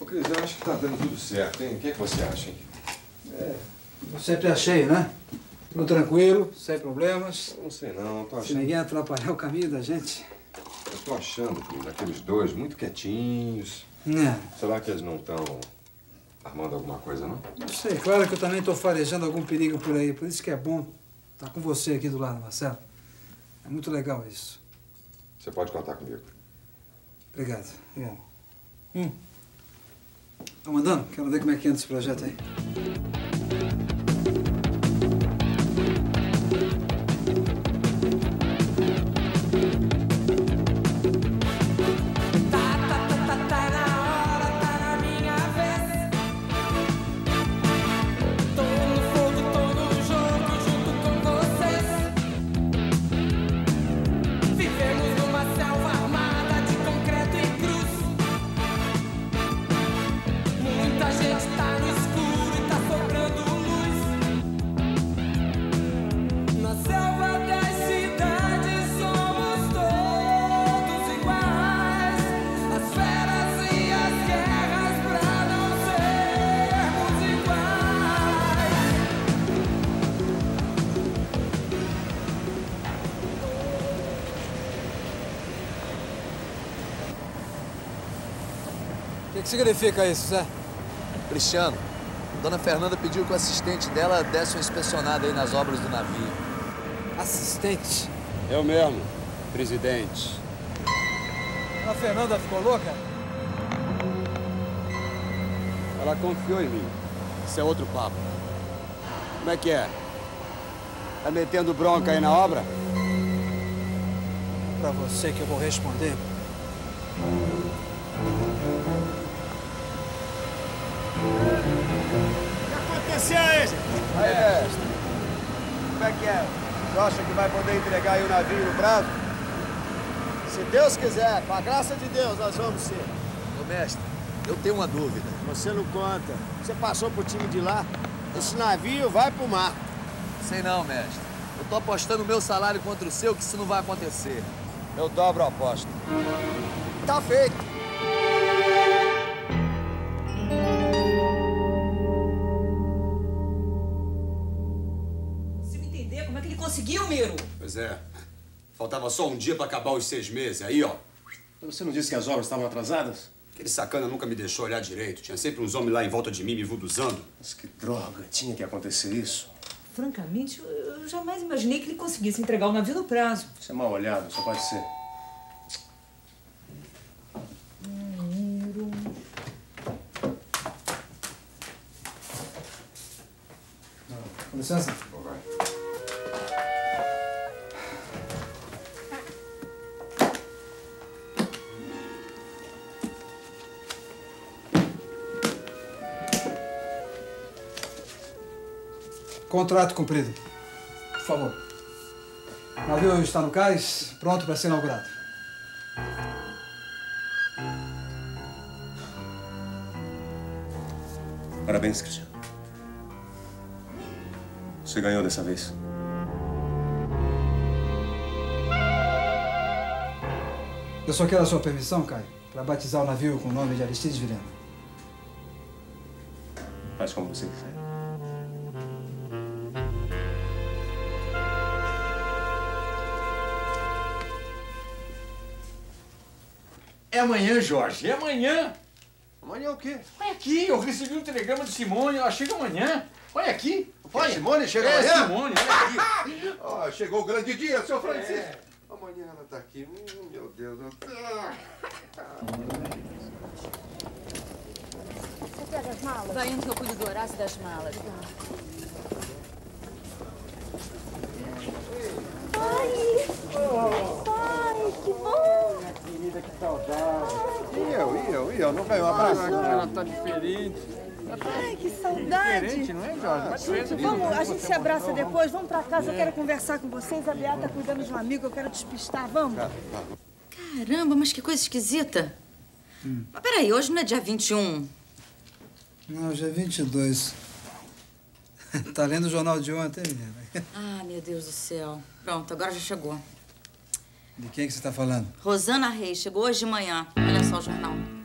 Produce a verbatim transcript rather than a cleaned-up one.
Cris, eu acho que tá dando tudo certo, hein? O que é que você acha, hein? É, eu sempre achei, né? Tudo tranquilo, sem problemas. Eu não sei não, tô achando... Se ninguém atrapalhar o caminho da gente. Eu tô achando, Cris, aqueles dois muito quietinhos. É. Será que eles não estão armando alguma coisa, não? Não sei, claro que eu também tô farejando algum perigo por aí. Por isso que é bom estar com você aqui do lado, Marcelo. É muito legal isso. Você pode contar comigo. Obrigado. Obrigado. Hum. Tá mandando? Quero ver como é que anda esse projeto aí. O que significa isso, Zé? Cristiano, Dona Fernanda pediu que o assistente dela desse uma inspecionada aí nas obras do navio. Assistente? Eu mesmo, presidente. A Fernanda ficou louca? Ela confiou em mim. Isso é outro papo. Como é que é? Tá metendo bronca aí na obra? Pra você que eu vou responder. O que aconteceu aí, gente? Aí, mestre. Como é que é? Você acha que vai poder entregar aí o navio no prazo? Se Deus quiser, com a graça de Deus, nós vamos sim. Ô, mestre, eu tenho uma dúvida. Você não conta. Você passou pro time de lá. Esse navio vai pro mar. Sei não, mestre. Eu tô apostando o meu salário contra o seu que isso não vai acontecer. Eu dobro a aposta. Tá feito. Conseguiu, Miro? Pois é. Faltava só um dia pra acabar os seis meses. Aí, ó. Você não disse que as obras estavam atrasadas? Aquele sacana nunca me deixou olhar direito. Tinha sempre uns homens lá em volta de mim me vuduzando. Mas que droga. Tinha que acontecer isso. Francamente, eu jamais imaginei que ele conseguisse entregar o navio no prazo. Isso é mal olhado. Só pode ser. Miro... Com licença. Contrato cumprido. Por favor. O navio está no cais, pronto para ser inaugurado. Parabéns, Cristiano. Você ganhou dessa vez. Eu só quero a sua permissão, Caio, para batizar o navio com o nome de Aristides Vilhena. Faz como você quiser. É amanhã, Jorge, é amanhã. Amanhã o quê? Olha aqui, eu recebi um telegrama de Simone, ela chega amanhã. Olha aqui. Olha. Simone chega é, amanhã? Simone, olha aqui. Oh, chegou o grande dia, seu Francisco. É. Amanhã ela tá aqui. Hum, meu Deus do céu. Você pega as malas? Vai indo que eu cuido do Horácio das malas. Pai! Pai, que bom! Minha querida, que saudade. E eu, e eu, e eu? Não ganhou um abraço? Ela tá diferente. Ai, que saudade! Diferente, não é, Jorge? Mas diferente. Vamos, a gente se abraça depois, vamos pra casa, eu quero conversar com vocês. A Beata tá cuidando de um amigo, eu quero despistar, vamos? Caramba, mas que coisa esquisita. Hum. Mas peraí, hoje não é dia vinte e um? Não, hoje é vinte e dois. Tá lendo o jornal de ontem, menina? Ah, meu Deus do céu. Pronto, agora já chegou. De quem que você tá falando? Rosana Reis, chegou hoje de manhã. Olha só o jornal.